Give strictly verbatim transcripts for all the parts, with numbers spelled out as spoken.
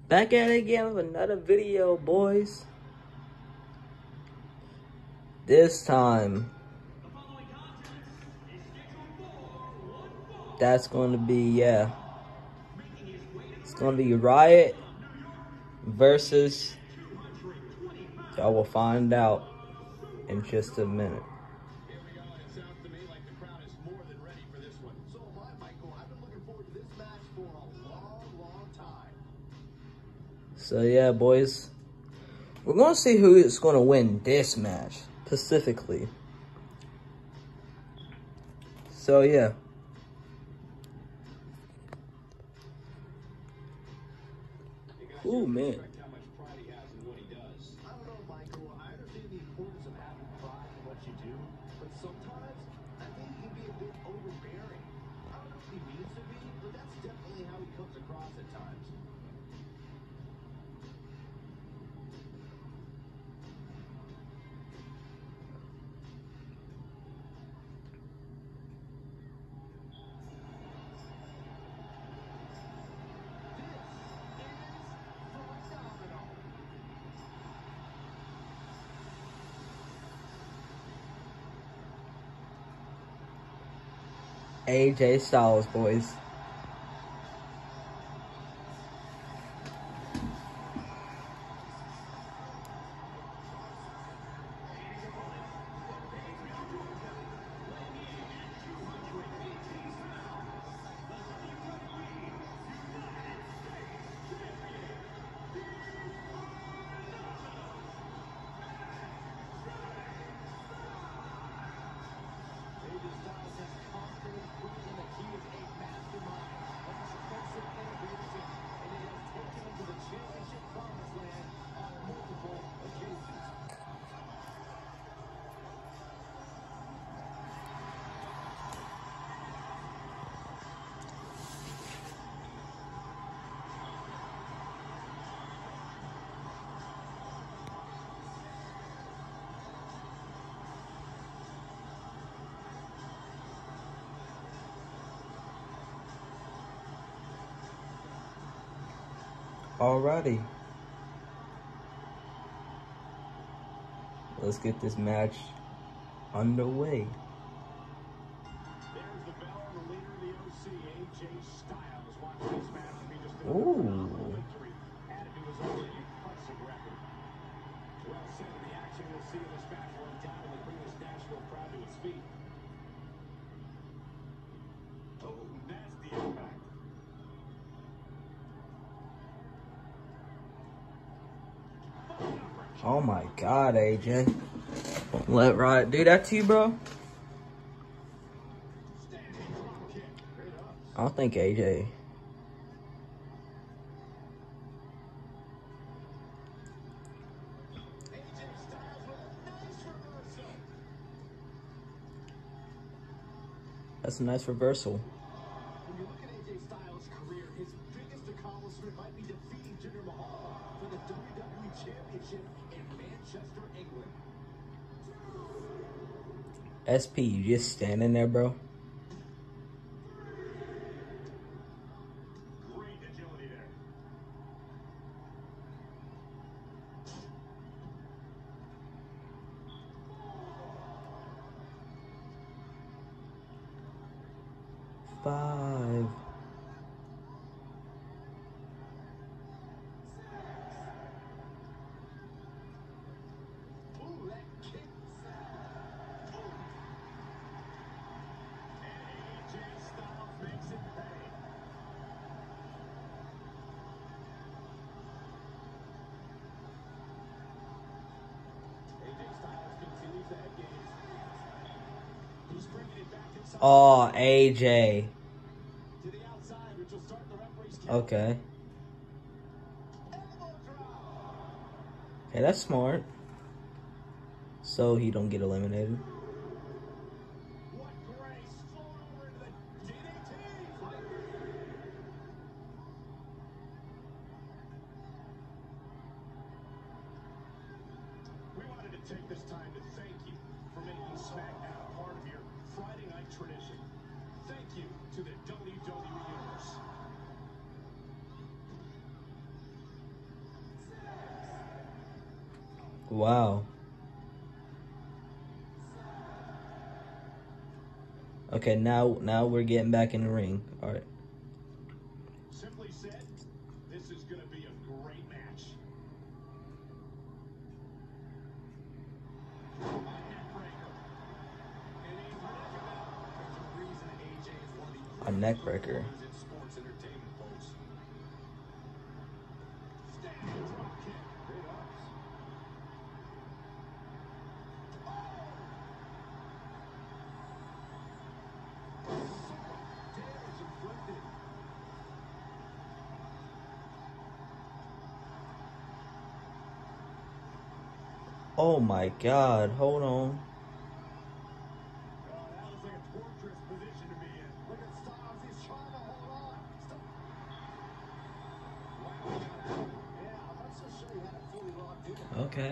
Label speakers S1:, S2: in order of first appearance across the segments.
S1: Back at it again with another video, boys. This time, that's going to be, yeah. It's going to be Riot versus, y'all will find out in just a minute. So yeah, boys, we're going to see who is going to win this match specifically. So yeah. Ooh, man. A J Styles, boys. Alrighty. Let's get this match underway.
S2: There's the bell, the leader of the O C, A J Styles, watching this match to be just a
S1: Ooh.
S2: victory added to his already impressive record. Well said, in the action we'll see in this match will undoubtedly bring this Nashville crowd to its feet. Oh, nasty impact.
S1: Oh my God, A J. Don't let Riot do that to you, bro. I don't think A J. That's a nice reversal.
S2: When you look at A J Styles' career, his biggest accomplishment might be defeating Jinder Mahal for the W W E Championship in Manchester, England.
S1: S P, you just standing there, bro.
S2: Great agility there.
S1: Five.
S2: Ooh, that kick. Boom. A J Styles makes it pay. A J Styles continues to head games. He's bringing it back inside.
S1: Oh, A J.
S2: To the outside, which will start the referee's count.
S1: Okay.
S2: Elbow drop.
S1: Okay, that's smart. So he don't get eliminated.
S2: What grace. Flown over into the D D T. We wanted to take this time to thank you for making SmackDown a part of your Friday night tradition. Thank you to the W W E Universe.
S1: Wow. Okay, now now we're getting back in the ring. All right.
S2: Simply said, this is going to be a great match. A neckbreaker. And a predicament. There's a reason A J is one of the
S1: A neck breaker.
S2: in sports entertainment, folks. Standing drop kick. Great ups. Damage inflicted.
S1: Oh my God! Hold on.
S2: Oh, that was like a torturous position to be in. Look at Styles, he's trying to hold on. Still... Wow, he got out. Yeah, I'm not so sure he had it fully locked in.
S1: Okay.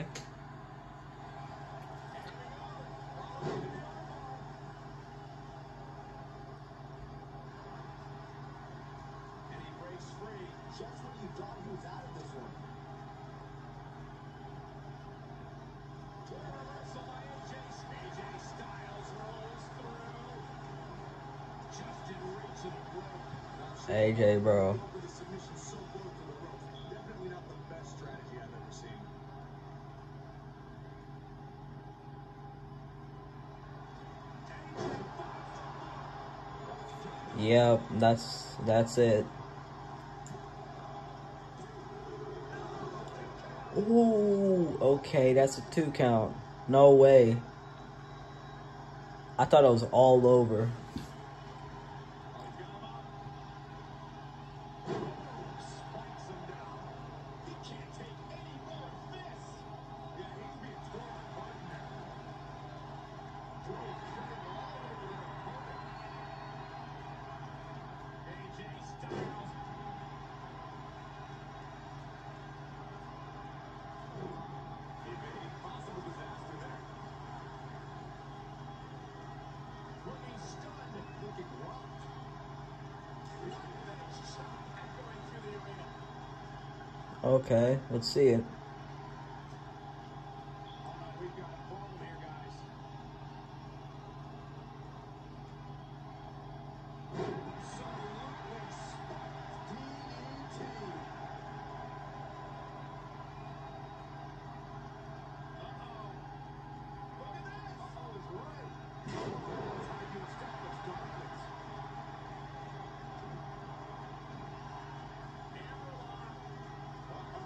S2: And he breaks free just when you thought he was out of this one. Reversal by A J. A J Styles rolls through. Just in reach of the rope.
S1: A J, bro.
S2: With a submission so close to the rope. Definitely not the best strategy I've ever seen.
S1: Yep, that's that's it. Ooh, okay, that's a two count. No way. I thought it was all over.
S2: Spikes him down. He can't take any more of this. Yeah, he's being torn apart now. Drew shooting all over their opponent. A J Styles. Evading possible disaster there. Looking stunned, looking rocked. One finish shot echoing through the arena.
S1: Okay, let's see it.
S2: All right, we've got a problem here, guys. Absolutely spiked D D T. Uh-oh. Look at this. Uh-oh is right. That's how you establish dominance. Hammerlock. Uh-oh,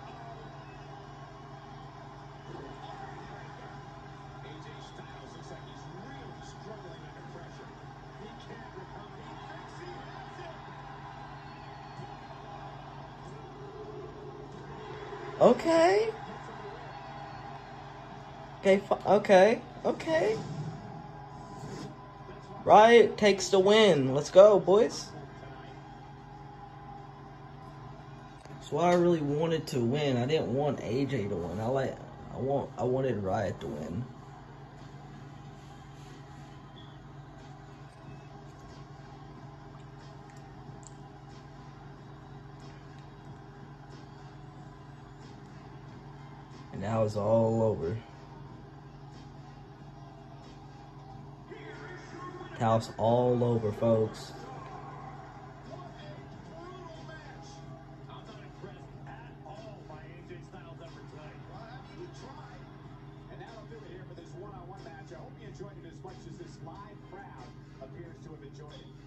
S2: uh-oh. A J Styles looks like he's really struggling under pressure. He can't recover. He thinks he has it.
S1: Okay. Okay, fi- okay, okay. Riot takes the win. Let's go, boys. That's why I really wanted to win. I didn't want A J to win. I like I want I wanted Riot to win. And now it's all over. Now it's all over, folks.
S2: What a brutal match. I'm not impressed at all by A J Styles' effort tonight. Well, I mean, he tried. And that'll do it here for this one-on-one match. I hope you enjoyed it as much as this live crowd appears to have enjoyed it.